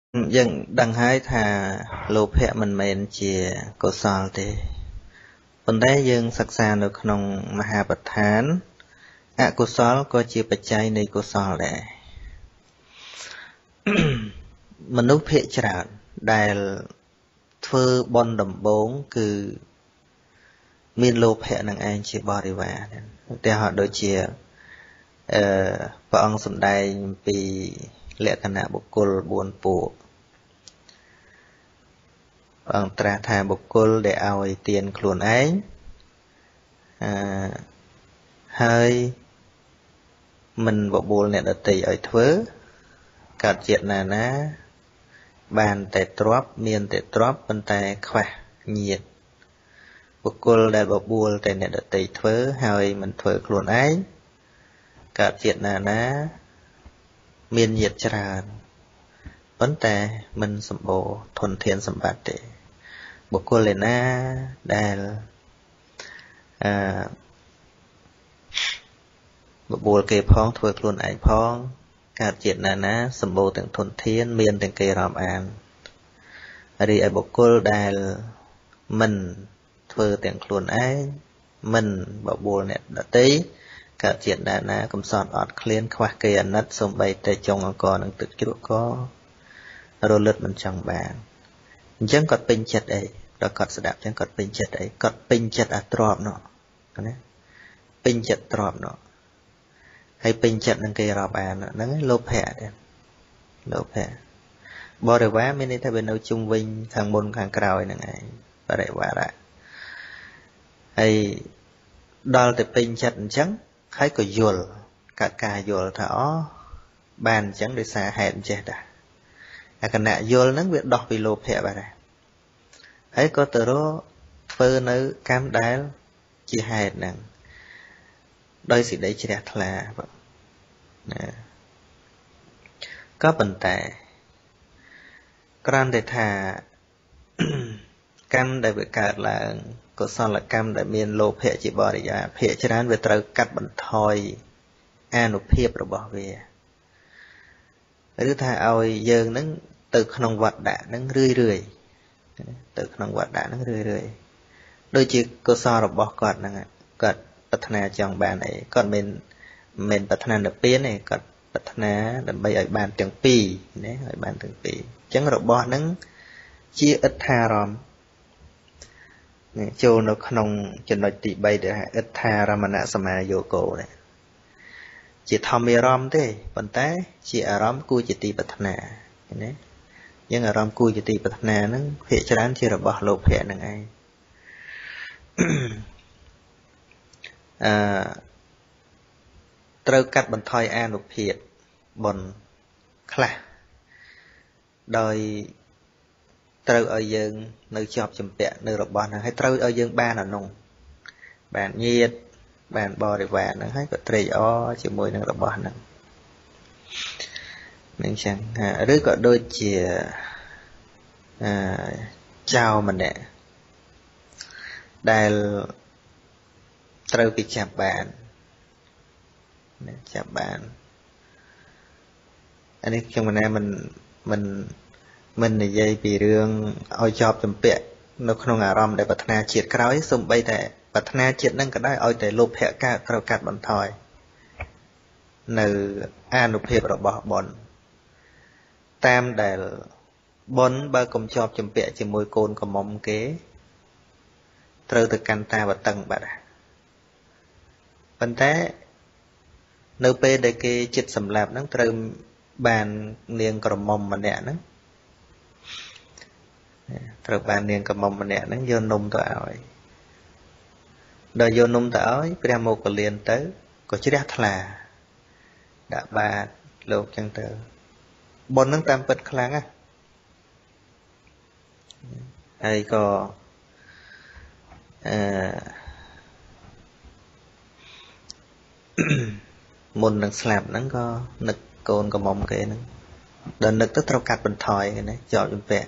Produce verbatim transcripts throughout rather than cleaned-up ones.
dân đăng hái thà lô phẹ mình mền chìa cổ sòl tê vấn đề dân sắc xaនៅក្នុងមហាបដ្ឋានអកុសលក៏ជាបច្ច័យនៃកុសលដែរមនុស្សភាគច្រើនដែលធ្វើបុណ្យដំបូងគឺមានលោភៈនឹងឯងជាបរិវារឧទាហរណ៍ដូចជាអឺព្រះអង្គសម្ដែងពីលក្ខណៈបុគ្គលបួនពួកព្រះអង្គត្រាស់ថាបុគ្គលដែលឲ្យទានខ្លួនឯងអឺហើយមិនបបួលអ្នកដទៃឲ្យធ្វើកើតជាតិណាណាបានតែទ្រព្យមានតែទ្រព្យប៉ុន្តែខ្វះញាតិបុគ្គលដែលបបួលតែអ្នកដទៃធ្វើហើយមិនធ្វើខ្លួនឯងកើតជាតិណាណាមានញាតិច្រើនប៉ុន្តែមិនសម្បូរធនធានសម្បត្តិទេបុគ្គលឯណាដែលអឺបបួលគេផងធ្វើខ្លួនឯងផងកើតជាតិណាណាសម្បូរទាំងធនធានមានទាំងគេរាប់អានរីឯបុគ្គលដែលមិនធ្វើទាំងខ្លួនឯងមិនបបួលអ្នកដទៃកើតជាតិណាណាកំសត់អត់ឃ្លានខ្វះគេអាណិតសំបីតែចុងអង្គនឹងទឹកជ្រក់ក៏រលត់មិនចង់បានអញ្ចឹងគាត់ពេញចិត្តអីដល់គាត់ស្ដាប់អញ្ចឹងគាត់ពេញចិត្តអីគាត់ពេញចិត្តអាទ្របនោះណាពេញចិត្តទ្របនោះហើយពេញចិត្តនឹងគេរាប់អានហ្នឹងលោភៈទេលោភៈបរិវារមានន័យថាវានៅជុំវិញខាងមុនខាងក្រោយហ្នឹងឯងបរិវារៈហើយដល់តែពេញចិត្តអញ្ចឹងហើយក៏យល់កាត់ការយល់ថាអូបានអញ្ចឹងដោយសារហេតុអញ្ចេះដែរអាគណៈយល់ហ្នឹងវាដោះពីលោភៈបាទហើយក៏ទៅរកធ្វើនៅកម្មដែលជាហេតុហ្នឹងដោយសេចក្តីជ្រះថ្លាណាក៏ប៉ុន្តែគ្រាន់តែថាកម្មដែលវាកើតឡើងកុសលកម្មដែលមានលោភៈជាបរិយាភាគច្រើនវាត្រូវកាត់បន្ថយអានុភាពរបស់វាឬថាឲ្យយើងនឹងទៅក្នុងវត្តដាក់នឹងរឿយរឿយទៅក្នុងវត្តដាក់នឹងរឿយរឿយដូចជាកុសលរបស់គាត់ហ្នឹងគាត់ប្រាថ្នាចង់បានអីគាត់មិនមិនប្រាថ្នាទៅពៀនទេគាត់ប្រាថ្នាដើម្បីឲ្យបានទាំងពីរណាឲ្យបានទាំងពីរអញ្ចឹងរបស់ហ្នឹងជាអិដ្ឋារម្មណ៍ចូលនៅក្នុងចំណុចទី3ដែលហៅអិដ្ឋារមណសមាយោគោដែរជាធម្មអារម្មណ៍ទេប៉ុន្តែជាអារម្មណ៍គួរជាទីប្រាថ្នាណាអញ្ចឹងអារម្មណ៍គួរជាទីប្រាថ្នាហ្នឹងភាគច្រើនជារបស់លោភៈហ្នឹងឯងអឺត្រូវកាត់បន្ថយអានុភាពបុណ្យខ្លះដោយត្រូវឲ្យយើងនៅជាប់ជំពាក់នៅរបស់ហ្នឹងហើយត្រូវឲ្យយើងបានអានោះបានញាតិបានបរិវារហ្នឹងហើយក៏ត្រេកអរជាមួយនឹងរបស់ហ្នឹងនឹងចឹងឬក៏ដូចជាអឺចៅម្នាក់ដែលត្រូវគេចាប់បានចាប់បានអានេះខ្ញុំមិនមិនមិនមិននិយាយពីរឿងឲ្យជាប់ជំពាក់នៅក្នុងអារម្មណ៍ដែលប្រាថ្នាជាតិក្រោយសូម្បីតែប្រាថ្នាជាតិហ្នឹងក៏ដោយឲ្យតែលោភៈកើតត្រូវកាត់បន្ថយនៅអានុភាពរបស់បុណ្យតាមដែលបុណ្យបើកុំជាប់ជំពាក់ជាមួយកូនកំមុំគេត្រូវទៅកាន់តាវតឹងបាត់ប៉ុន្តែនៅពេលដែលគេចិត្តសម្លាប់ហ្នឹងត្រូវបាននាងក្រមុំម្នាក់ហ្នឹងត្រូវបាននាងក្រមុំម្នាក់ហ្នឹងយកនំទៅឲ្យដល់យកនំទៅឲ្យព្រះមោគលានទៅក៏ជ្រះថ្លាដាក់បាតលោកចឹងទៅបុណ្យហ្នឹងតាមពិតខ្លាំងណាស់ហើយក៏អឺមុននឹងស្លាប់ហ្នឹងក៏នឹកកូនកំមុំគេហ្នឹងដល់នឹកទៅត្រូវកាត់បន្ថយគេណាជាប់ជំពាក់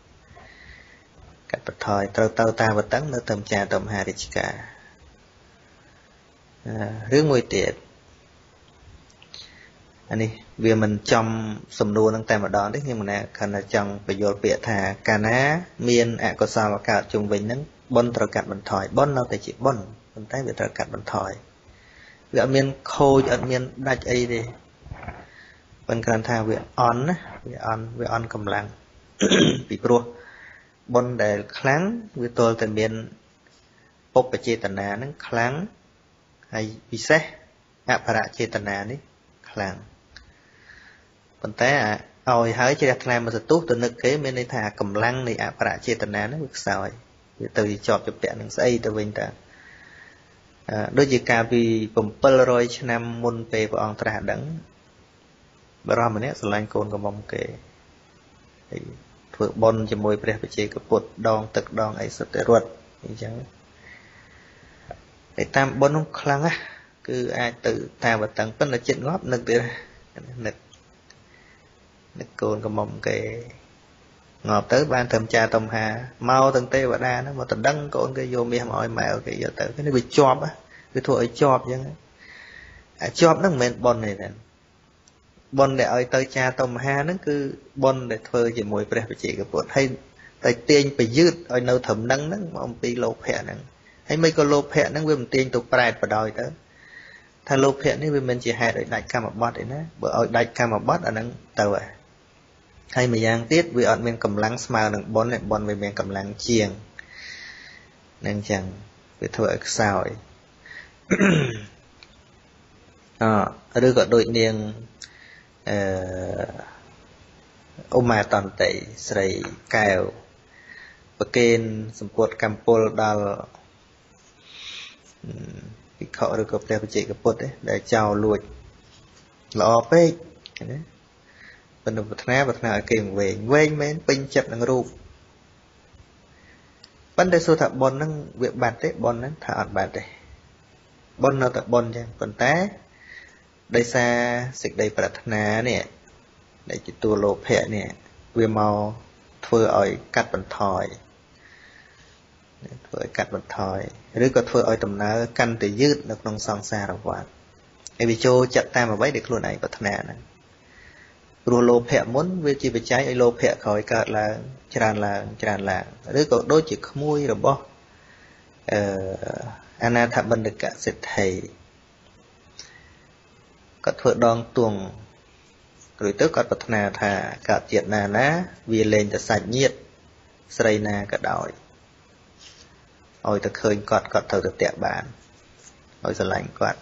កាត់បន្ថយត្រូវទៅតាវតឹងនៅទៅម្ចាស់ទៅមហារាជការរឿងមួយទៀត anh đi vì mình trong sầm nua năng tay mà đón đấy nhưng mà nè khả năng trong bây giờ bịa thà cả ná miên ạ có sao mà cả chung với nắng bon trở cạn bẩn thỏi bon nào tại chỉ bon mình thấy bị trở cạn bẩn thỏi vì miên khô ở miên đạch ấy đi bên cạnh thà vì on á vì on vì on cầm lăng bị pro bon để kháng vì tôi tại miên bốcไปเจตนานั้นครั้งให้พิเศษอภระเจตนานี้ครั้งប៉ុន្តែឲ្យហើយជ្រះថ្លាមកសទុះទៅនឹកគេមានន័យថាកម្លាំងនៃអภរៈចេតនាហ្នឹងវាខ្សោយវាទៅជាប់ជាពាក់នឹងស្អីទៅវិញតើដូចជាកាលពីseven hundredឆ្នាំមុនពេលព្រះអង្គត្រាស់ដឹងបរិមម្នាក់ស្រឡាញ់កូនកំមុំគេហើយធ្វើបុណ្យជាមួយព្រះបជាកពុទ្ធដងទឹកដងអីសុទ្ធតែរត់អញ្ចឹងតែតាមបុណ្យនោះខ្លាំងណាស់គឺអាចទៅតាមវតឹងប៉ុន្តែចិត្តងាប់នឹកទៀតនឹកនឹកកូនកំមុំគេងាប់ទៅបានត្រឹមចាតំហាមកទាំងទេវតាហ្នឹងមកដណ្ដឹងកូនគេយកមាសមកឲ្យម៉ែគេយកទៅនេះវាជាប់វាធ្វើឲ្យជាប់អញ្ចឹងជាប់ហ្នឹងមិនមែនបុណ្យទេបុណ្យដែលឲ្យទៅចាតំហាហ្នឹងគឺបុណ្យដែលធ្វើជាមួយព្រះបជាកពុទ្ធហើយតែទាញប្រយុទ្ធឲ្យនៅត្រឹមហ្នឹងហ្នឹងមកអំពីលោភៈហ្នឹងហើយមិនក៏លោភៈហ្នឹងវាមិនទាញទៅប្រែតបដ ாய் ទៅថាលោភៈនេះវាមិនជាហេតុឲ្យដាច់កម្មបត្តិទេណាបើឲ្យដាច់កម្មបត្តិអាហ្នឹងទៅហើយហើយម្យ៉ាងទៀតវាអត់មានកម្លាំងស្មើនឹងបុណ្យទេបុណ្យវាមានកម្លាំងជាងនឹងចឹងវាធ្វើឲ្យខ្សោយអឺឬក៏ដូចនាងអឺឧមាតន្តិស្រីកែវប្រកេនសម្ពុតកម្ពុជាដល់ភិក្ខុឬក៏ព្រះបជាកពុទ្ធដែលចោលលួចល្អពេកណាប៉ុន្តែប្រាថ្នាប្រាថ្នាឲ្យគេវែងវែងមែនពេញចិត្តនឹងរូបប៉ុន្តែសួរថាបុណ្យហ្នឹងវាបាត់ទេបុណ្យហ្នឹងថាអត់បាត់ទេបុណ្យនៅតែបុណ្យចឹងប៉ុន្តែដោយសារសេចក្តីប្រាថ្នានេះដែលជាតួលោភៈនេះវាមកធ្វើឲ្យកាត់បន្ថយធ្វើឲ្យកាត់បន្ថយឬក៏ធ្វើឲ្យដំណើរកាន់តែយឺតនៅក្នុងសង្សារវដ្តហើយវាចូលចិត្តតាមអ្វីដែលខ្លួនឯងប្រាថ្នាហ្នឹងព្រោះលោភៈមុនវាជាបច្ច័យឲ្យលោភៈក្រោយកើតឡើងច្រើនឡើងច្រើនឡើងឬក៏ដូចជាក្មួយរបស់អឺអនាថបណ្ឌកសិទ្ធិគាត់ធ្វើដងទួងឬទៅគាត់ប្រាថ្នាថាកើតជាតិណាណាវាលែងតែសាច់ញាតិស្រីណាក៏ដោយឲ្យតែឃើញគាត់គាត់ត្រូវទៅតាក់បានឲ្យស្រឡាញ់គាត់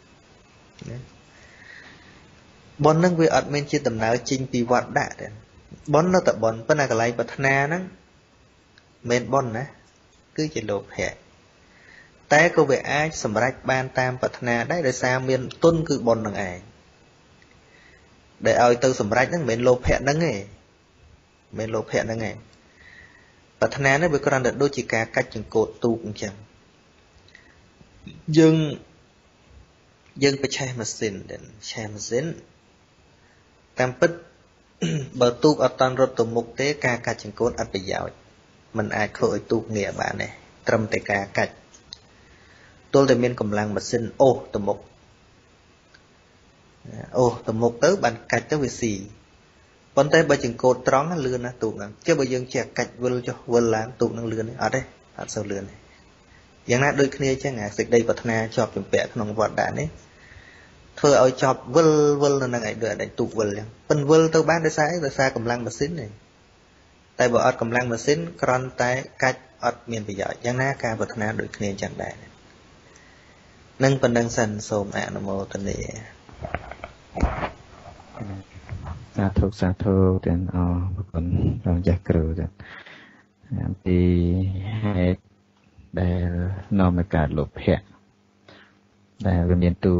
បុណ្យហ្នឹងវាអត់មានជាដំណើរចេញពីវត្តដាក់ទេបុណ្យនៅតែបុណ្យប៉ុន្តែកន្លែងប្រាថ្នាហ្នឹងមិនបុណ្យណាគឺជាលោភៈតែក៏វាអាចសម្រេចបានតាមប្រាថ្នាដែរដោយសារមានទុនគឺបុណ្យហ្នឹងឯងដែលឲ្យទៅសម្រេចហ្នឹងមិនមែនលោភៈហ្នឹងទេមិនមែនលោភៈហ្នឹងទេប្រាថ្នានេះវាគ្រាន់តែដូចជាការកាច់ចង្កូតទូកអញ្ចឹងយើងយើងបច្ឆេះម៉ាស៊ីនដែរឆេះម៉ាស៊ីនតាមពិតបើទូកអត់តាន់រត់ទៅមុខទេការកាច់ចង្កូតអត់ប្រយោជន៍มันអាចធ្វើឲ្យទូកងាកបានទេត្រឹមតែការកាច់ទល់តែមានកម្លាំងម៉ាស៊ីនអូសទៅមុខអូសទៅមុខទៅបានកាច់ទៅវាស៊ីប៉ុន្តែបើចង្កូតត្រង់លឿនណាស់ទូកហ្នឹងចុះបើយើងចេះកាច់វិលចុះវិលឡើងទូកហ្នឹងលឿនទេអត់ទេអត់សូវលឿនទេយ៉ាងណាដូចគ្នាអញ្ចឹងអាសេចក្តីប្រាថ្នាជាប់ជំពាក់ក្នុងវត្តដាក់នេះធ្វើឲ្យជាប់វិលវិលនៅនឹងឯងដូចអត់ទូកវិលអញ្ចឹងប៉ុន្តែវិលទៅបានដោយសារអីដោយសារកម្លាំងម៉ាស៊ីនទេតែបើអត់កម្លាំងម៉ាស៊ីនគ្រាន់តែកាច់អត់មានប្រយោជន៍យ៉ាងណាការប្រាថ្នាដូចគ្នាអញ្ចឹងដែរនឹងប៉ុណ្្នឹងសិនសូមអនុមោទនាសាធុសាធុទាំងអរគុណព្រះចាស់គ្រូទាំងអំពីហេតុដែលនាំឲ្យកើតលោភៈដែលវាមានតួ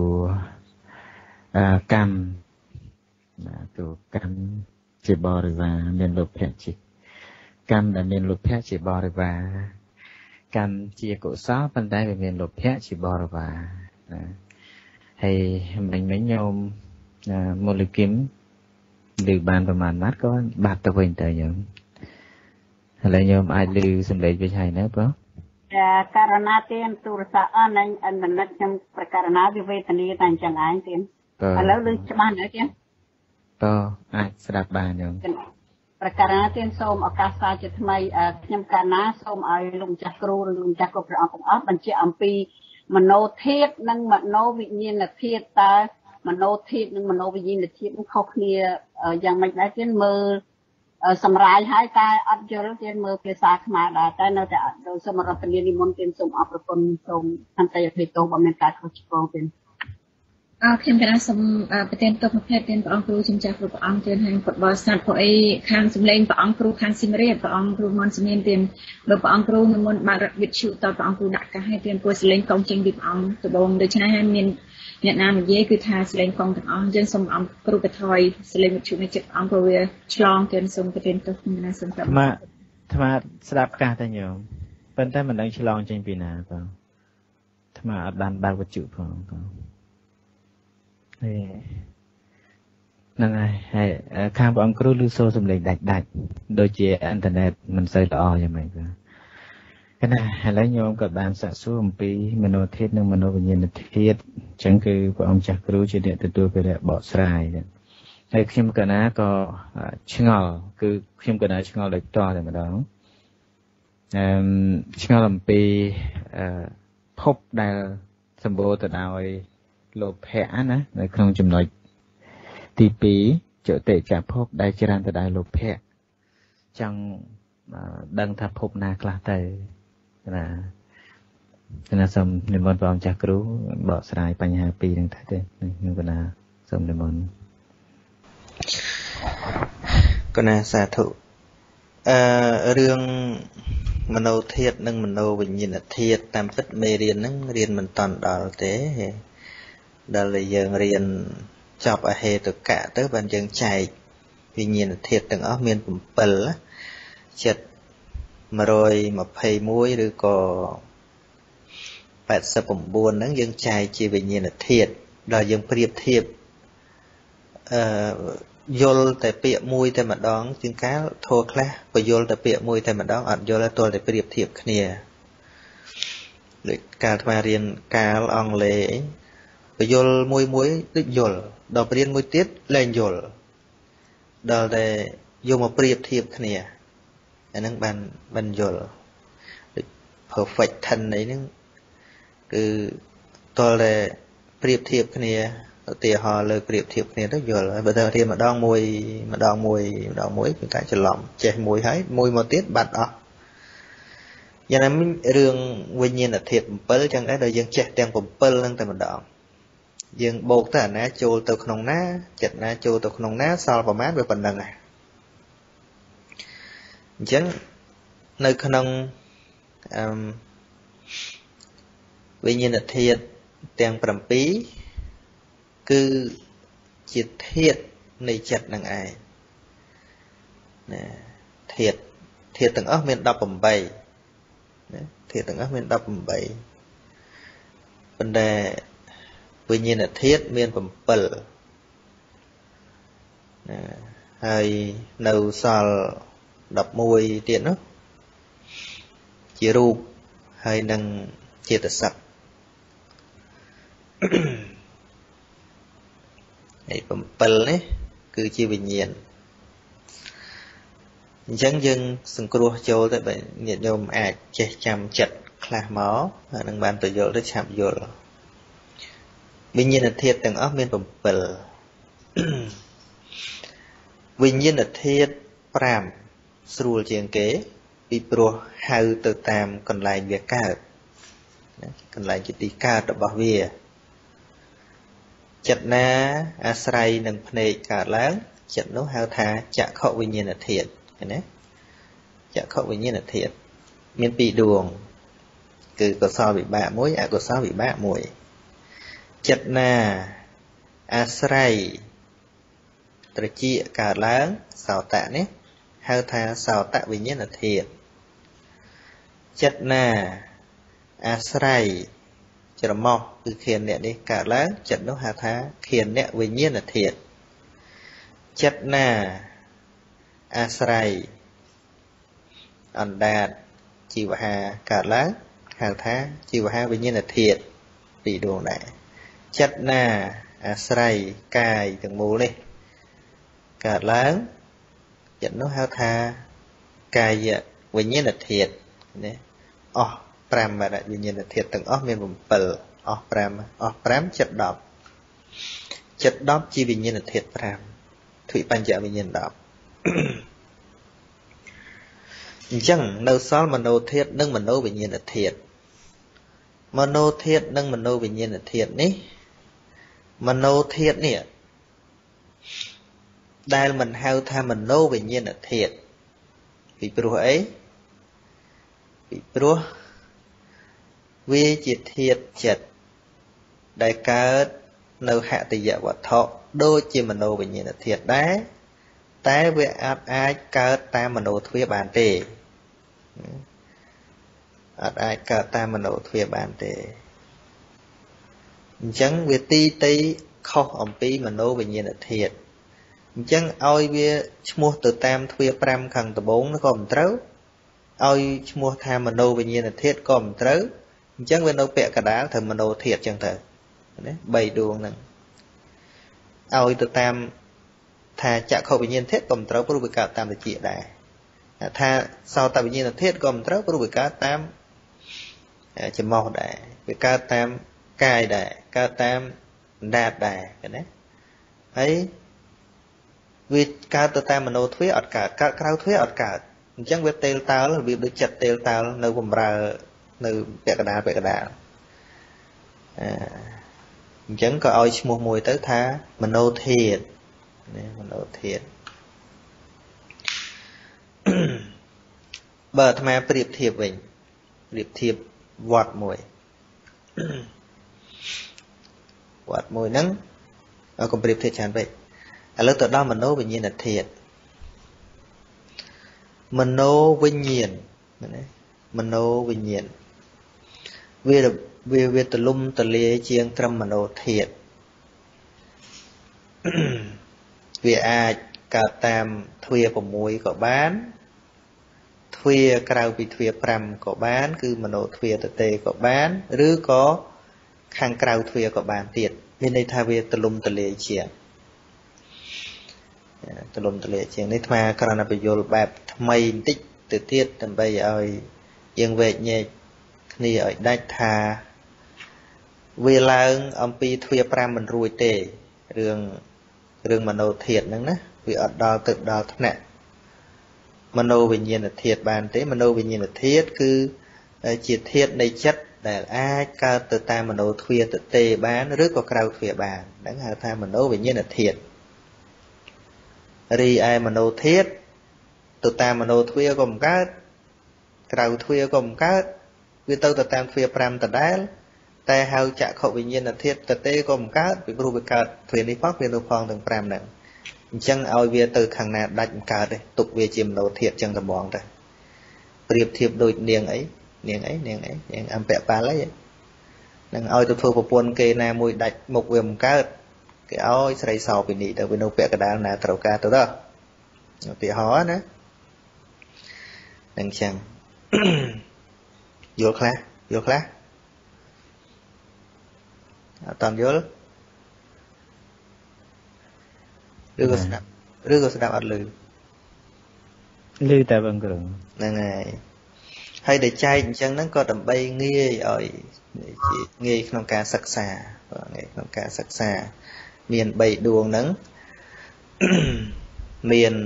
កម្មតួកម្មជាបរិវារមានលោភៈជាកម្មដែលមានលោភៈជាបរិវារកម្មជាកុសលប៉ុន្តែវាមានលោភៈជាបរិវារហើយមិញមិញញោមមូលគិមឮបានប្រមាណម៉ាត់ក៏បាត់ទៅវិញទៅញោមឥឡូវញោមអាចឮសំឡេងវិញហើយណាបងចាករណីទានទូរស័ព្ទអនអញអននិតខ្ញុំប្រការណាវាវេទនាតែអញ្ចឹងឯងទានឥឡូវលើច្បាស់ណាស់ទៀតតអាចស្ដាប់បានញោមប្រកាសណាទៀតសូមឱកាសសាជាថ្មីខ្ញុំកាលណាសូមឲ្យលោកម្ចាស់គ្រូឬលោកម្ចាស់គ្រប់ព្រះអង្គទាំងអស់បញ្ជាក់អំពីមโนធាតុនិងមโนវិញ្ញាណធាតុតើមโนធាតុនិងមโนវិញ្ញាណធាតុខុសគ្នាយ៉ាងម៉េចដែរទៀតមើលសម្រាយហើយតែអត់យល់ទៀតមើលភាសាខ្មែរដែរតែនៅតែដោយសូមរតនានិមន្តទៀតសូមអរគុណសូមអន្តយភាពទោសបើមានការខុសឆ្គងទៀតអរខ្ញុំកណាសូមប្រទានទុកមកផ្លែទៀតព្រះអង្គគ្រូជំចាស់គ្រប់ព្រះអង្គទៀតហើយពុទ្ធបរិស័ទព្រោះអីខាងសម្លេងព្រះអង្គគ្រូខាងស៊ីមរៀបព្រះអង្គគ្រូមនសមៀនទៀតបើព្រះអង្គគ្រូនិមន្តបាត់រដ្ឋវិទ្យុតព្រះអង្គគ្រូដាក់កាសឲ្យទៀតពួកសម្លេងកងចេញពីព្រះអង្គដបងដូច្នេះហើយមានអ្នកណានិយាយគឺថាសម្លេងកងទាំងអស់អញ្ចឹងសូមអង្គគ្រូបថយសម្លេងវិទ្យុនេះចិត្តអង្គព្រោះវាឆ្លងទៀតសូមប្រទានទុកខ្ញុំណាសូមប្រាប់ម៉ាថ្មស្ដាប់កាសតែញោមប៉ុន្តែមិនដឹងឆ្លងចេញពីណាបងថ្មអត់បានបើកវិទ្យុផងបងហ្នឹងហើយហើយខាងព្រះអង្គគ្រូឮសូរសំឡេងដាច់ដាច់ដូចជាអ៊ីនធឺណិតមិនសូវល្អយ៉ាងម៉េចបាទកណាឥឡូវញោមក៏បានសាកសួរអំពីមโนធាតុនិងមโนវិញ្ញាណធាតុអញ្ចឹងគឺព្រះអង្គចាស់គ្រូជាអ្នកទទួលភារៈបកស្រាយហើយខ្ញុំកណាក៏ឆ្ងល់គឺខ្ញុំកណាឆ្ងល់ដូចតតែម្ដងអឺឆ្ងល់អំពីភពដែលសម្បូរទៅដោយលោភៈណានៅក្នុងចំណុចទីពីរចតិចភពដែលច្រើនទៅដោយលោភៈចង់ដឹងថាភពណាខ្លះទៅណាគណៈសូមនិមន្តព្រះអង្គចាស់គ្រូបកស្រាយបញ្ហាពីរហ្នឹងថាទេខ្ញុំគណៈសូមនិមន្តគណៈសាធុអឺរឿងមโนធាតុនិងមโนវិញ្ញាណធាតុតាមពិតមេរៀនហ្នឹងរៀនមិនតាន់ដល់ទេដល់តែយើងរៀនចប់អហេតុកៈទៅបានយើងចែកវិញ្ញាណធាតុទាំងអស់មានbảyចិត្តmột trăm hai mươi mốtឬក៏eighty-nineហ្នឹងយើងចែកជាវិញ្ញាណធាតុដល់យើងប្រៀបធៀបអឺយល់តែពាក្យមួយតែម្ដងជាងកាលធោះខ្លះបញ្យល់តែពាក្យមួយតែម្ដងអត់យល់ទេទាល់តែប្រៀបធៀបគ្នាដូចកាលថ្មរៀនកាលអង់គ្លេសបញ្យល់មួយមួយដូចយល់ដល់រៀនមួយទៀតលែងយល់ដល់តែយកមកប្រៀបធៀបគ្នាអាហ្នឹងបានបានយល់ដូច perfect tense អីហ្នឹងគឺតលតែប្រៀបធៀបគ្នាឧទាហរណ៍លើប្រៀបធៀបគ្នាទៅយល់ហើយបើទៅរៀនម្ដងមួយម្ដងមួយម្ដងមួយគឺតែច្រឡំចេះមួយហើយមួយមកទៀតបាត់អស់យ៉ាងណាមិញរឿងវិញ្ញាណធាតុbảyចឹងដែរដល់យើងចេះទាំងbảyហ្នឹងតែម្ដងយើងបូកទៅអាណាចូលទៅក្នុងណាចិត្តណាចូលទៅក្នុងណាសល់ប្រមាណវាប៉ុណ្្នឹងហ่ะអញ្ចឹងនៅក្នុងអឺវិញ្ញាណធាតុទាំង7គឺជាធាតុនៃចិត្តនឹងឯងណាធាតុធាតុទាំងអស់មានeighty-eightណាធាតុទាំងអស់មានeighty-eightប៉ុន្តែវិញ្ញាណធាតុមានbảyណាហើយនៅសល់elevenទៀតនោះជារូបហើយនឹងចេតសិកហើយ7នេះគឺជាវិញ្ញាណអញ្ចឹងយើងសង្គ្រោះចូលទៅបើញាតិញោមអាចចេះចាំចិត្តខ្លះមកអានឹងបានទៅយល់ទៅឆាប់យល់វិញ្ញាណធាតុទាំងអស់មាន7វិញ្ញាណធាតុfiveស្រួលជាងគេពីព្រោះហៅទៅតាមកន្លែងវាកើតកន្លែងជាទីកើតរបស់វាចិត្តណាអាស្រ័យនឹងភ្នែកកើតឡើងចិត្តនោះហៅថាចក្ខុវិញ្ញាណធាតុឃើញទេចក្ខុវិញ្ញាណធាតុមានពីរដួងគឺកុសលវិបាកមួយអកុសលវិបាកមួយចិត្តណាអាស្រ័យត្រចៀកកើតឡើងសោតៈនេះហៅថាសោតវិញ្ញាណធាតុចិត្តណាអាស្រ័យច្រមុះគឺខៀនអ្នកនេះកើតឡើងចិត្តនោះហៅថាខៀនអ្នកវិញ្ញាណធាតុចិត្តណាអាស្រ័យអណ្ដាតជីវហាកើតឡើងហៅថាជីវហាវិញ្ញាណធាតុពីរដួងដែរចិត្តណាអាស្រ័យកាយទាំងមូលនេះកើតឡើងចិត្តនោះហៅថាកាយវិញ្ញាណធាតុណាអស់5បាទវិញ្ញាណធាតុទាំងអស់មាន7អស់5អស់5ចិត្ត10ចិត្ត10ជាវិញ្ញាណធាតុ5ទ្វិបញ្ចវិញ្ញាណ10អញ្ចឹងនៅសល់មโนធាតុនិងមโนវិញ្ញាណធាតុមโนធាតុនិងមโนវិញ្ញាណធាតុនេះមโนធាតុនេះដែលមិនហៅថាមโนវិញ្ញាណធាតុពីព្រោះអីពីព្រោះវាជាធាតុចិត្តដែលកើតនៅហតិយវត្ថុដូចជាមโนវិញ្ញាណធាតុដែរតែវាអាចអាចកើតតាមមโนទ្វារបានទេអាចអាចកើតតាមមโนទ្វារបានទេអញ្ចឹងវាទីទីខុសអំពីមโนវិញ្ញាណធាតុអញ្ចឹងឲ្យវាឈ្មោះទៅតាមទ្វារ5ខាងត្បូងក៏មិនត្រូវឲ្យឈ្មោះថាមโนវិញ្ញាណធាតុក៏មិនត្រូវអញ្ចឹងវានៅពាក់កណ្ដាលត្រូវមโนធាតុអញ្ចឹងទៅណា3ដួងហ្នឹងឲ្យទៅតាមថាចក្ខុវិញ្ញាណធាតុក៏មិនត្រូវព្រោះវាកើតតាមតិចដែរថាសោតវិញ្ញាណធាតុក៏មិនត្រូវព្រោះវាកើតតាមច្រមុះដែរវាកើតតាមកាយដែរកើតតាមអណ្ដាតដែរណាហើយវាកើតទៅតាមមโนទ្វារអត់កើតកើតក្រៅទ្វារអត់កើតអញ្ចឹងវាតេលតើលរបៀបដូចចិត្តតេលតើលនៅបំរើនៅពាក់កណ្ដាលពាក់កណ្ដាលអអញ្ចឹងក៏ឲ្យឈ្មោះមួយទៅថាមโนធាតុណាមโนធាតុបើអាត្មាប្រៀបធៀបវិញប្រៀបធៀបវត្តមួយវត្តមួយហ្នឹងកុំប្រៀបធៀបច្រើនពេកឥឡូវទៅដល់មโนវិញ្ញាណធាតុមโนវិញ្ញាណណាមโนវិញ្ញាណវាវាវាទលំទលាជាងត្រឹមមโนធាតុវាអាចកើតតាមទ្វារ6ក៏បានទ្វារក្រៅពីទ្វារ5ក៏បានគឺមโนទ្វារទទេក៏បានឬក៏ខាងក្រៅទ្វារក៏បានទៀតមានន័យថាវាទលំទលាជាងទលំទលាជាងនេះអាត្មាគ្រាន់តែបញ្យល់បែបថ្មីបន្តិចទៅទៀតដើម្បីឲ្យយើងវែកញែកគ្នាឲ្យដាច់ថាវាឡើងអំពីទ្វារ5មិនរួចទេរឿងរឿងមโนធាតុហ្នឹងណាវាអត់ដល់ទៅដល់ថ្នាក់មโนវិញ្ញាណធាតុបានទេមโนវិញ្ញាណធាតុគឺជាធាតុនៃចិត្តដែលអាចកើតទៅតាមមโนទ្វារទទេបានឬក៏ក្រៅទ្វារបានហ្នឹងហៅថាមโนវិញ្ញាណធាតុរីឯមโนធាតុទៅតាមមโนទ្វារក៏មិនកើតក្រៅទ្វារក៏មិនកើតវាទៅទៅតាមទ្វារ5ដដែលតែហៅចក្ខុវិញ្ញាណធាតុទទេក៏មិនកើតពីព្រោះវាកើតទ្វារនេះផងទ្វារនោះផងទាំង5ហ្នឹងអញ្ចឹងឲ្យវាទៅខាងណាដាច់មិនកើតទេទុកវាជាមโนធាតុអញ្ចឹងតែហ្មងទៅប្រៀបធៀបដូចនាងអីនាងអីនាងអីនាងអំពៈប៉ាល់អីនឹងឲ្យទៅធ្វើប្រពន្ធគេណាមួយដាច់មុខវាមិនកើតគេឲ្យស្រីសោពីនេះទៅវានៅពាក់កណ្ដាលណាត្រូវការទៅដល់ឧទាហរណ៍ណានឹងចឹងយល់ខ្លះយល់ខ្លះអត់តាន់យល់ឬក៏ស្ដាប់ឬក៏ស្ដាប់អត់ឮឮតែបងគ្រូហ្នឹងហើយហើយដែលចែកអញ្ចឹងហ្នឹងក៏ដើម្បីងាយឲ្យងាយក្នុងការសិក្សាងាយក្នុងការសិក្សាមាន3ដួងហ្នឹងមាន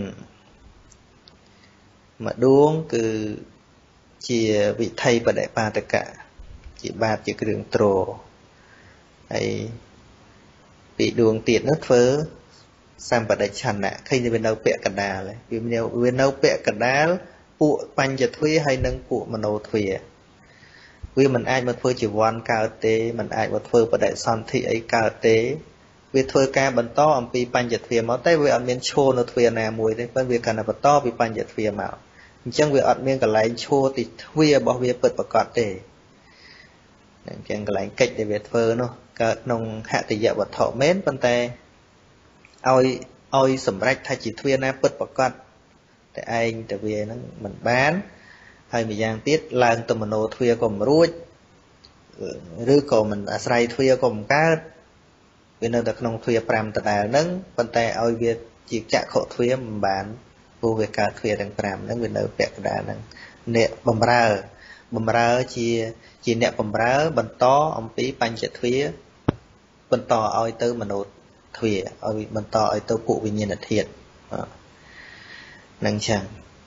មួយដួងគឺជាវិថីបដិបាតកៈជាបាតជាគ្រឿងទ្រហើយពីរដួងទៀតនោះធ្វើសម្បដិឆន្ទៈឃើញវានៅពាក់កណ្ដាលវានៅវានៅពាក់កណ្ដាលពួកបញ្ចទ្វាហើយនិងពួកមโนទ្វាវាមិនអាចមកធ្វើជីវ័នកើតទេមិនអាចមកធ្វើបដិសន្ធិអីកើតទេវាធ្វើការបន្តអំពីបញ្ចទ្វាមកតែវាអត់មានឈរនៅទ្វាណាមួយទេប៉ុន្តែវាកាន់តែបន្តពីបញ្ចទ្វាមកអញ្ចឹងវាអត់មានកន្លែងឈរទីទ្វារបស់វាពិតប្រាកដទេអញ្ចឹងកន្លែងកិច្ចដែលវាធ្វើនោះកើតក្នុងហតិយវត្ថុមែនប៉ុន្តែឲ្យឲ្យសម្រេចថាជាទ្វាណាពិតប្រាកដតែឯងតែវាហ្នឹងមិនបានហើយម្យ៉ាងទៀតឡើងទៅមโนទ្វាក៏មិនរួចឬក៏មិនអាស្រ័យទ្វាក៏មិនកើត vì nó được nông thuê pram tờ đài nâng vấn tay ôi việc chỉ chạ khổ thuê mà bán vô việc cả thuê đằng pram nâng vì nó vẹt đài nâng nẹ bầm ra bầm ra chỉ chỉ nẹ bầm ra bần to ông phí bánh chạy thuê bần to ôi tư mà nốt thuê ôi bần to ôi tư phụ vì nhiên là thiệt nâng chẳng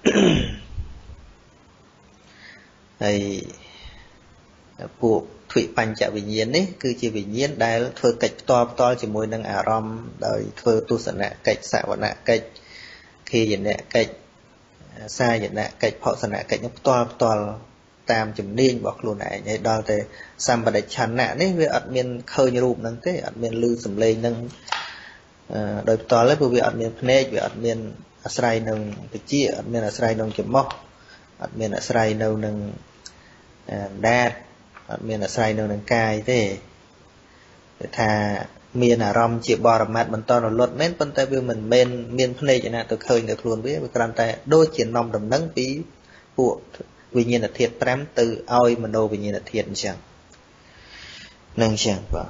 hay phụ thủy bánh chạy vì nhiên ấy cứ chỉ vì nhiên đài thưa cách to to chỉ môi nâng ả rom đời thưa tu sẵn nạ cách xạ vật nạ cách khi dần nạ cách xa dần nạ cách họ sẵn nạ cách nó to to tam chùm niên bọc luôn này nhảy đo thì xăm bà đạch chắn nạ đấy vì ẩn miên khơi như rụp nâng thế ẩn miên lưu sầm lên nâng đời to lấy vì ẩn miên phê vì ẩn miên asrai nâng cái chia ẩn miên asrai nâng chùm mốc ẩn miên asrai nâng nâng đát ẩn miên asrai nâng nâng cai thế thà miên à rom chịu bò rầm mặt mình to nó lột mến phân tay vì mình men miên phê cho nên tôi khơi được luôn với cái tay đôi chuyện nông đầm nâng bí buộc vì nhiên là thiệt prám từ oi mà nô vì nhiên là thiệt chẳng nâng chẳng vào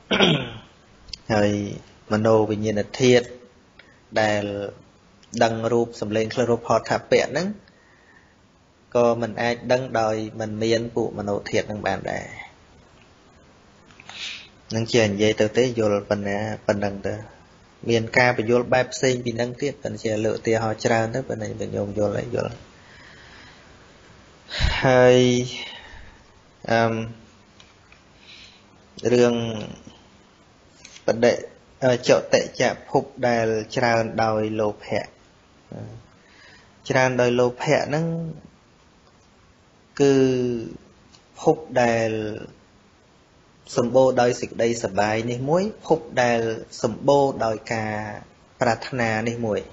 rồi mà nô vì nhiên là thiệt đài đăng rụp sầm lên khơi rụp họ thạp bẹn nâng có mình ai đăng đòi mình miên phụ mà nô thiệt nâng bàn đài nâng chèn dây từ tế vô phần phần đằng tờ miền ca bị vô bạp sinh vì nâng tiết phần chè lựa tia họ tràn đó phần này mình dùng vô lại vô hay um, rương vấn đề uh, chỗ tệ chạp hụt đài tràn đòi lô hẹ uh, tràn đòi lô hẹ nâng cứ hụt đài sầm bô đòi xịt đây sờ bài này muối hụt đài sầm bô đòi cả pratana này muối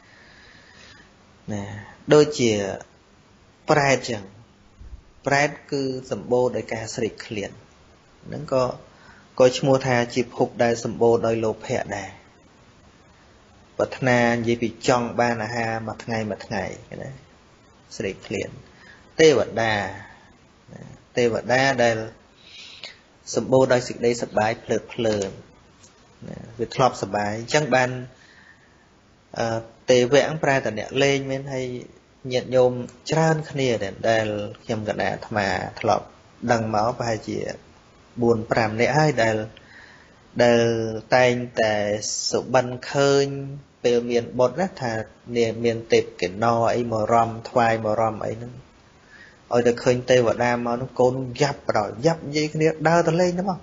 nè đôi chìa Pride chẳng Pride cứ sầm bô đôi ca srik liền nó có có mua tha chịp hụt đai sầm bô đôi lô hẹ đài vật na gì bị trong ba là ha mặt ngày mặt ngày cái đấy srik liền tê vật đà tê vật đà đây sầm bô đôi xịt đây sập bài phượt phượt việc thọp sập bài chẳng ban tê vẽ Pride tận nhẹ lên men hay nhiệt nhôm tràn khnia để đài khiêm gần nè mà thọp đằng máu và chỉ buồn pram nè hay đài đài tayแต่สุบันkhơi về miền bột đó thà miền miền tệp cái no ấy mờ rom thoai mờ rom ấy nó ở đây khơi tây và nam mà nó côn giáp rồi giáp gì cái này đau ta lên đúng không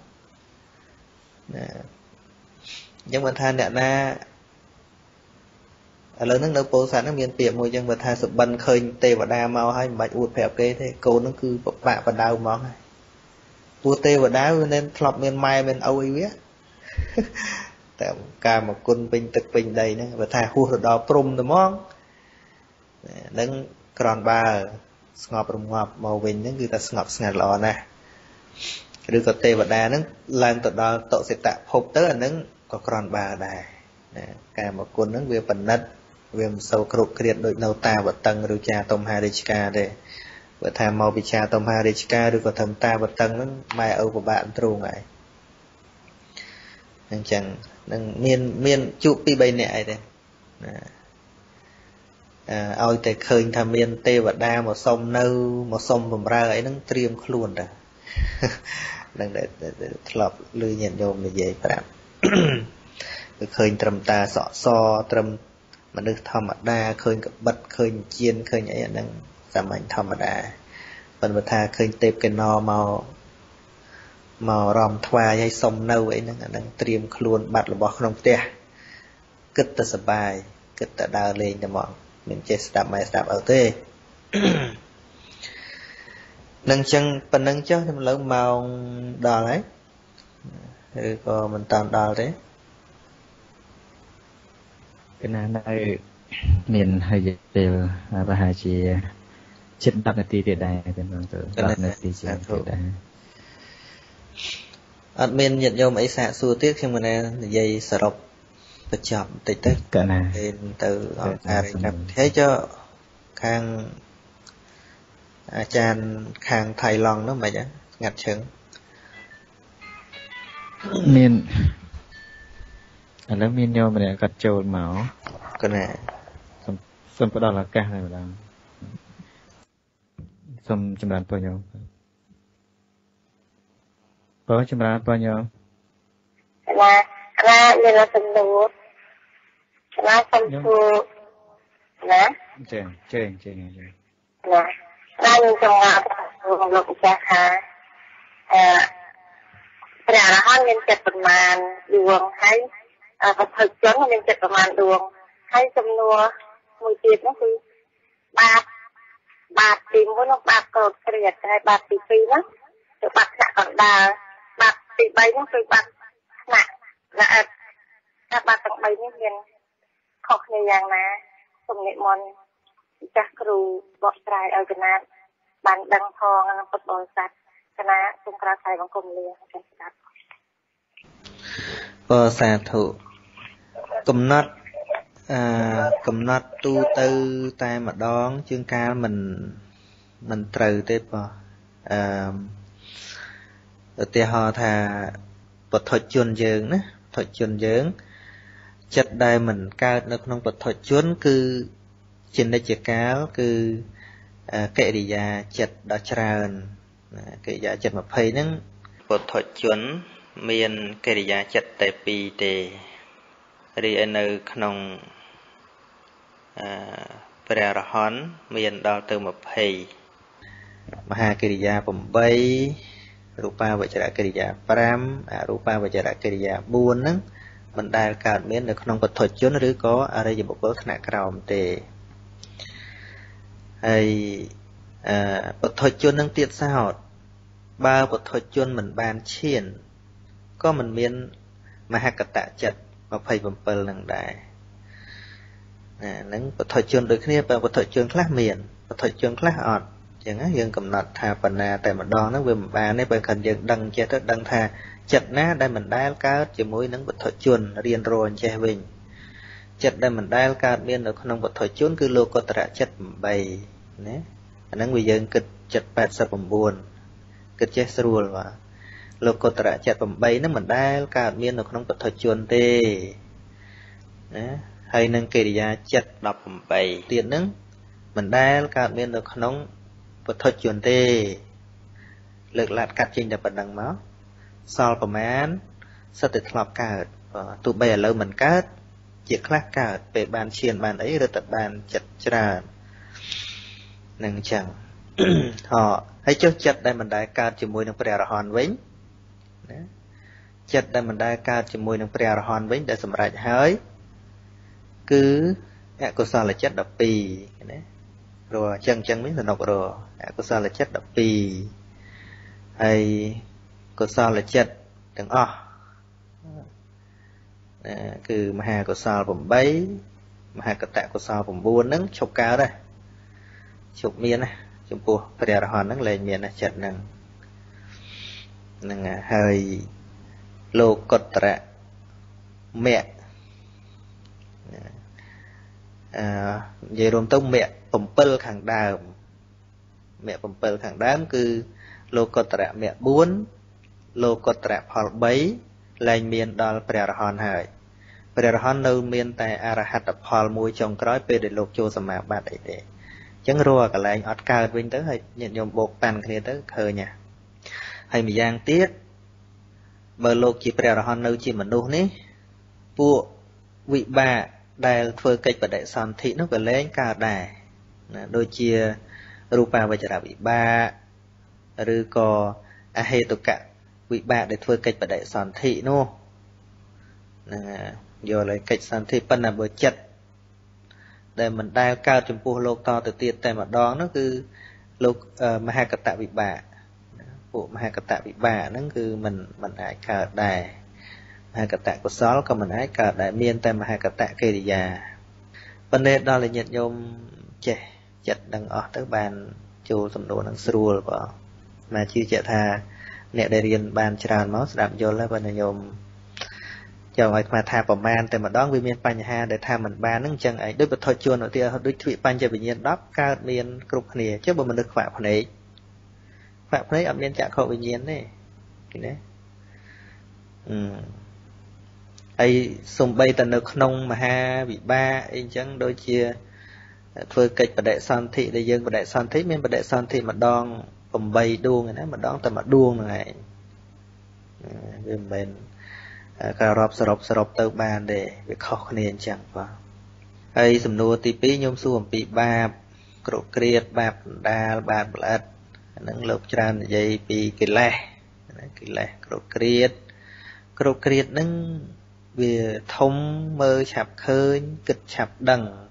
nhưng mà tha nè na lớn nước nấu bố sẵn miền tiệm môi dân vật tha sụp bần khơi tê và đa mau hay bạch uột phèo kê thế cô nó cứ bạ và đau mong này uột tê và đá nên lọc miền mai miền âu ấy biết tại cả một quân binh tực binh đây nữa và tha hùa đó prum đúng không nâng còn ba ngọt rùng ngọt màu bình nó người ta ngọt ngạt lò nè đưa có tê và đá nó làm tụi đó tội sẽ tạo hộp tới là nó có còn ba đài cả một quân nó về phần đất về sâu cột kiệt đội nâu ta vật tầng rồi cha tom harishka để vợ tham màu bị cha tom harishka rồi có thầm ta vật tầng nó mai âu của bạn trù ngại nên chẳng nên miên miên chụp pi bay nè đây ôi tại khơi tham miên tê và đa một sông nâu một sông bầm ra ấy nó triêm luôn rồi đang để lọp lưới nhận vô để dễ phải khơi trầm ta sọ so trầm mà được thầm đa khơi bật khơi chiên khơi nhảy năng giảm mạnh thầm đa phần vật tha khơi tép cái no màu màu ròm thoa hay sông nâu ấy năng năng triêm luôn bạt là bỏ không tè kích ta sờ bài kích ta đào lên cho mọi mình chơi đạp máy đạp ở thế nâng chân phần nâng cho thêm lớn màu đào đấy rồi còn mình toàn đào đấy cái này đây miền hay dễ đều và hai chị chết đập này tiền đâyเป็นบางตัวđập này tiền tiền đây admin nhận vô mấy xạ xua tiếc khi mà này dây sờ rộp bật chậm tịch tết cái này lên từ à thế cho khang à chan khang thầy lòng nó mà chứ ngặt chừng miền ឥឡូវមានញោមម្នាក់គាត់ចូលមកកណែសូមផ្ដល់ឱកាសឲ្យម្ដងសូមចម្រើនពរញោមពរចម្រើនពរញោមណាណាមានសំណួរណាសំសួរណាចេះចេះចេះចេះណាណាមានចង់មកលោកម្ចាស់ថាអឺព្រះអរហន្តមានចិត្តប្រមាណដួងហើយវត្ថុជនមានចិត្តប្រមាណដួងហើយសំណួរមួយទៀតនោះគឺបាបបាបទីមួយនោះបាបកោតក្រិតហើយបាបទីពីរនោះគឺបាបថ្នាក់កណ្ដាលបាបទីបីនោះគឺបាបថ្នាក់ល្អិតថាបាបទាំងបីនេះមានខុសគ្នាយ៉ាងណាសូមនិមន្តចាស់គ្រូបកស្រាយឲ្យកណាបានដឹងផងក្នុងពុទ្ធបរិស័ទកណាសូមក្រាបថ្វាយបង្គំលាចាស់ស្ដាប់ក៏សាធុកំណត់អឺកំណត់ទូទៅតែម្ដងជាងកាលមិនមិនត្រូវទេបងអឺឧទាហរណ៍ថាពុទ្ធជនយើងណាពុទ្ធជនយើងចិត្តដែលមិនកើតនៅក្នុងពុទ្ធជនគឺជានិច្ចកាលគឺកិរិយាចិត្តដ៏ច្រើនកិរិយាចិត្តยี่สิบហ្នឹងពុទ្ធជនមានកិរិយាចិត្តតែពីរទេរីឯនៅក្នុងអឺព្រះអរហន្តមានដល់ទៅยี่สิบមហាកិរិយាeightរូបាវចរកិរិយាfiveអរូបាវចរកិរិយាfourហ្នឹងមិនដែលកើតមាននៅក្នុងពុទ្ធជនឬក៏អរិយបុគ្គលថ្នាក់ក្រោមទេហើយអឺពុទ្ធជននឹងទៀតសោតបើពុទ្ធជនមិនបានឈានក៏មិនមានមហកតចិត្តtwenty-sevenនឹងដែរណាហ្នឹងពុទ្ធជនដូចគ្នាបើពុទ្ធជនខ្លះមានពុទ្ធជនខ្លះអត់អញ្ចឹងយើងកំណត់ថាបណ្ណាតែម្ដងហ្នឹងវាមិនបានទេបើខិនយើងដឹងចេះទៅដឹងថាចិត្តណាដែលមិនដែលកើតជាមួយនឹងពុទ្ធជនរៀនរអញ្ចេះវិញចិត្តដែលមិនដែលកើតមាននៅក្នុងពុទ្ធជនគឺលោកុត្តរចិត្តeightណាអាហ្នឹងវាយើងគិតចិត្តeighty-nineគិតចេះស្រួលបាទលោកុត្តរចិត្តeightហ្នឹងមិនដែលកើតមាននៅក្នុងពុទ្ធជនទេណាហើយនឹងកិរិយាចិត្តeighteenទៀតហ្នឹងមិនដែលកើតមាននៅក្នុងពុទ្ធជនទេលើកឡាត់កាត់ចេញតែប៉ុណ្្នឹងមកសល់ប្រមាណសិតតែធ្លាប់កើតទោះបីឥឡូវមិនកើតជាខ្លះកើតពេលបានឈានបានអីឬតែបានចិត្តច្រើននឹងអញ្ចឹងហ៎ហើយចុះចិត្តដែលមិនដែលកើតជាមួយនឹងព្រះអរហន្តវិញណាចិត្តដែលមិនដែលកើតជាមួយនឹងព្រះអរហន្តវិញដែលសម្រេចហើយគឺអកុសលចិត្តtwelveណាព្រោះអញ្ចឹងអញ្ចឹងវិញសំណុករអកុសលចិត្តtwelveហើយកុសលចិត្តទាំងអស់ណាគឺមហាកុសលeightមហាកតកុសលnineហ្នឹងឈប់កើតដែរឈប់មានណាចំពោះព្រះអរហន្តហ្នឹងលែងមានណាចិត្តហ្នឹងហ្នឹងហើយលោកុត្តរមគ្គអឺនិយាយរួមទៅមគ្គsevenខាងដើមមគ្គsevenខាងដើមគឺលោកុត្តរមគ្គfourលោកុត្តរផលthreeលែងមានដល់ព្រះអរហន្តហើយព្រះអរហន្តនៅមានតែអរហត្តផលមួយចុងក្រោយពេលដែលលោកចូលសមាបត្តិអីទេអញ្ចឹងរាល់កន្លែងអត់កើតវិញទៅហើយញាតិញោមបូកប៉ាន់គ្នាទៅឃើញហ่ะហើយម្យ៉ាងទៀតបើលោកជាព្រះអរហន្តនៅជាមនុស្សនេះពួកវិបាកដែលធ្វើកិច្ចបដិសន្ធិនោះក៏លែងកើតដែរណាដូចជារូបាវចរវិបាកឬក៏អហេតុកវិបាកដែលធ្វើកិច្ចបដិសន្ធិនោះណាយកលើកិច្ចសន្ធិប៉ុន្តែបើចិត្តដែលមិនដែលកើតចំពោះលោកតទៅទៀតតែម្ដងនោះគឺលោកមហាកតវិបាកពួកមហាកតវិបាកហ្នឹងគឺមិនមិនអាចកើតដែរមហាកតកុសលក៏មិនអាចកើតដែរមានតែមហាកតកិរិយាប៉ុន្តែដល់តែញាតិញោមចេះចិត្តដឹងអស់ទៅបានចូលសំណួរនឹងស្រួលបងមកជឿជាក់ថាអ្នកដែលរៀនបានច្រើនមកស្ដាប់យល់ហើយបើញោមចង់ឲ្យស្មាថាប្រមាណតែម្ដងវាមានបញ្ហាដែលថាមិនបានហ្នឹងអញ្ចឹងឯងដូចបទជួនឧទាហរណ៍ដូចទ្វិបញ្ចវិញ្ញាណtenកើតមានគ្រប់គ្នាចុះបើមនុស្សខ្វាក់ភ្នែកខ្វាក់ភ្នែកអត់មានចក្ខុវិញ្ញាណទេឃើញទេអឺ hay xung bay tận được nông mà ha bị ba anh chẳng đôi chia phơi kịch và đại son thị để dân và đại son thị men và đại son thị mà đong bầm bay đuông này mà đong tận mà đuông này vì mình cà rộp sờ rộp sờ rộp tơ bàn để việc khó khăn chẳng qua hay sầm nua tí pí nhôm xuồng bị ba cột kiệt ba đa ba bát nâng lục tràn dây bị kỳ lệ kỳ lệ cột kiệt cột kiệt nâng về thông mơ chạp khơi kịch chạp đằng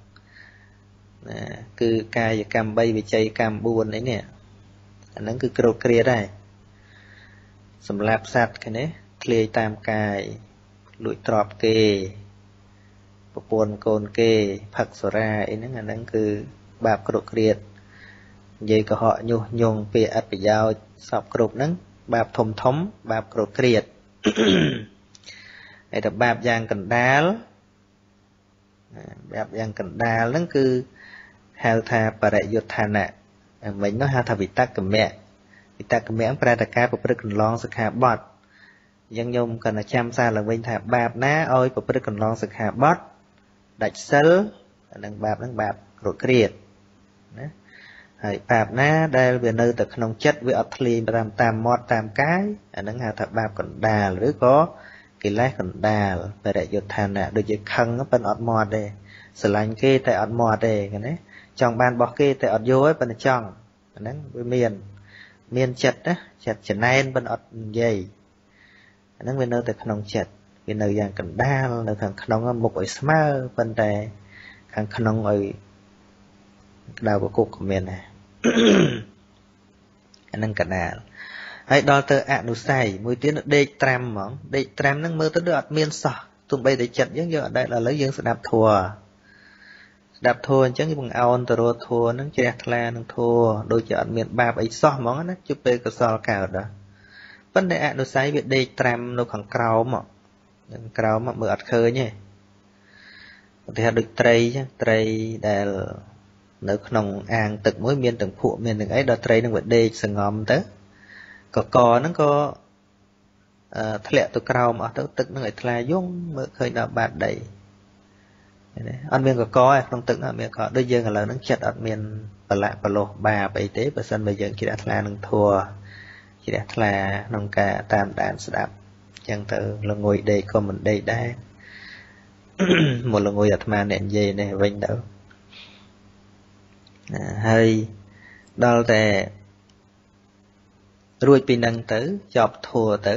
cứ cài cam bay về chạy cam buồn đấy nè nâng cứ cột kiệt này sầm lạp sạt cái này clear tam cài lụi trọp kê buồn cồn kê phật sora ấy nâng nâng cứ bạp cột kiệt vậy có họ nhung nhung về ắt bị giao sọc cột nâng bạp thùng thống bạp cột kiệtไอ้แต่แบบอย่างกันดาลแบบอย่างกันดาลนั่นคือหาธาปริยุทธานะmình nói hao thà bị tắc cầm mẹ bị tắc cầm mẹ pra tắc cá bậc cần lon sực hạ bọt dân nhung cần là chăm sa là mình thà bạp ná ôi bậc cần lon sực hạ bọt đạch sớ đằng bạp đằng bạp rồi kiệt hay bạp ná đây về nơi từ nông chất với ấp li tam tam mót tam cái đằng hao thà bạp cần đà rồi có cái lái còn đà về đại dục thành nè được dịch khăn nó bên ọt mọt đây sờ lạnh kê tại ọt mọt đây cái này trong ban bọc kê tại ọt vô ấy bên trong nó với miền miền chật á chật chật này bên ọt dày nó bên nơi tại khăn chật bên nơi dạng còn đà nơi khăn khăn một ở smart bên đây khăn khăn ở đầu của cục của miền này anh cần đà hay đo tơ ạ nụ say mùi tiếng đê tram mỏng đê tram nâng mơ tới đợt miên sọ tụi bay để chặt giống như ở đây là lấy dân sẽ đạp thua đạp thua chẳng như bằng ao tờ rô thua nâng chè la nâng thua đôi chợ miền ba bảy sọ mỏng á chụp bê cơ sọ cào đó vấn đề ạ nụ say việc đê tram nó khoảng cao mà cao mà mưa ạt khơi nhỉ thì được tray chứ tray đểនៅក្នុងអាងទឹកមួយមានទាំងភក់មានទាំងអីដល់ត្រីនឹងវាដេកសងំទៅកកហ្នឹងក៏ធ្លាក់ទៅក្រោមអស់ទៅទឹកនឹងឲ្យថ្លាយងមើលឃើញដល់បាតដីអត់មានកកឯក្នុងទឹកហ្នឹងអត់មានកកដូចយើងឥឡូវហ្នឹងចិត្តអត់មានប្រឡាក់ប្រឡោះបាបអីទេបើសិនបើយើងជ្រះថ្លានឹងធัวជ្រះថ្លាក្នុងការតាមដានស្ដាប់អញ្ចឹងទៅល្ងុយដេកក៏មិនដេកដែរមកល្ងុយអាត្មាអ្នកនិយាយនេះវិញទៅហើយដល់តែរួចពីនឹងទៅចប់ធัวទៅ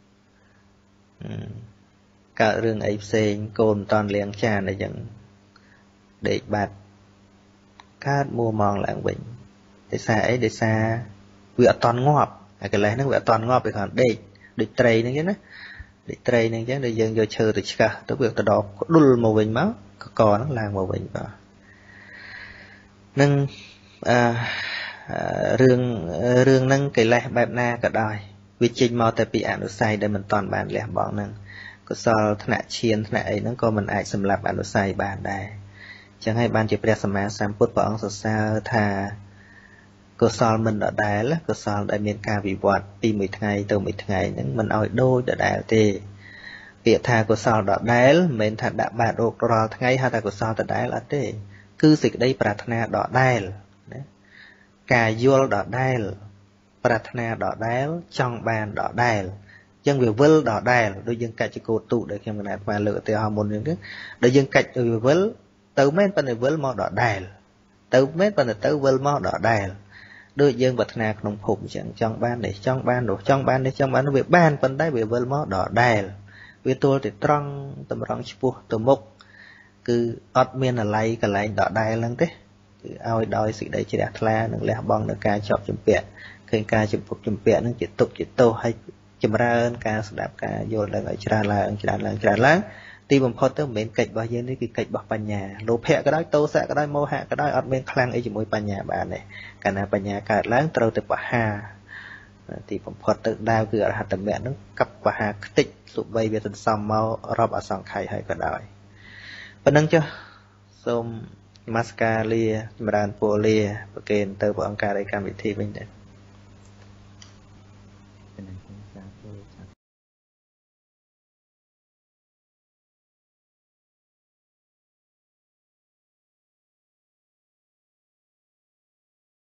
កើតរឿងអីផ្សេងកូនមិនតន់លៀងចានអីចឹងដេកបាត់កើតមួម៉ងឡើងវិញដោយសារអីដោយសារវាអត់តន់ងាប់ហើយកន្លែងហ្នឹងវាអត់តន់ងាប់ពេលគាត់ដេកដូចត្រីហ្នឹងចឹងណាដូចត្រីហ្នឹងចឹងដូចយើងយកឈើទៅឆ្កាស់ទៅវាទៅដកដុលមកវិញមកកកហ្នឹងឡើងមកវិញបាទនឹងអឺរឿងរឿងហ្នឹងកិលេសបែបណាក៏ដោយវាចេញមកតែពីអនុស័យដែលមិនតាន់បានលះបង់ហ្នឹងកុសលថ្នាក់ឈានថ្នាក់អីហ្នឹងក៏មិនអាចសម្លាប់អនុស័យបានដែរអញ្ចឹងហើយបានជាព្រះសម្មាសម្ពុទ្ធព្រះអង្គសរសើរថាកុសលមិនដដែលកុសលដែលមានការវិវត្តពីមួយថ្ងៃទៅមួយថ្ងៃហ្នឹងមិនឲ្យដូចដដែលទេពាក្យថាកុសលដដែលមិនមែនថាដាក់បាតរោគរាល់ថ្ងៃហៅថាកុសលដដែលអត់ទេគឺសេចក្តីប្រាថ្នាដដែលណាការយល់ដដែលប្រាថ្នាដដែលចង់បានដដែលអញ្ចឹងវាវិលដដែលដូចយើងកាច់ចកោទូដែលខ្ញុំកណាត់បានលើកឧទាហរណ៍មុនអញ្ចឹងដូចយើងកាច់វាវិលទៅមែនប៉ុន្តែវិលមកដដែលទៅមែនប៉ុន្តែទៅវិលមកដដែលដូចយើងប្រាថ្នាក្នុងភពអញ្ចឹងចង់បាននេះចង់បាននោះចង់បាននេះចង់បាននោះវាបានប៉ុន្តែវាវិលមកដដែលវាទល់តែត្រង់តម្រង់ឆ្ពោះទៅមុខគឺអត់មានអាល័យកន្លែងដដែលហ្នឹងទេគឺឲ្យដោយសេចក្តីជ្រះថ្លានិងលះបង់នៅការជាប់ជំពាក់ឃើញការជំពុកជំពាក់ហ្នឹងជាទុកជាទោសឲ្យចម្រើនការស្ដាប់ការយល់ដឹងឲ្យច្រើនឡើងច្រើនឡើងច្រើនឡើងទីបំផុតទៅមិនមែនកិច្ចរបស់យើងនេះគឺកិច្ចរបស់បញ្ញាលោភៈក៏ដោយទោសៈក៏ដោយមោហៈក៏ដោយអត់មានខ្លាំងអីជាមួយបញ្ញាបានទេកាលណាបញ្ញាកើតឡើងត្រូវតែបហាទីបំផុតទៅដាវគឺអរហត្តមគ្គហ្នឹងកັບបហាខ្ទេចសុបីវាសន្សំមករាប់អសង្ខ័យហើយក៏ដោយប៉ុណ្ណឹងចុះសូមនមស្ការលាចម្រើនពរលាប្រគេនទៅព្រះអង្គការនៃកម្មវិធីវិញដែរ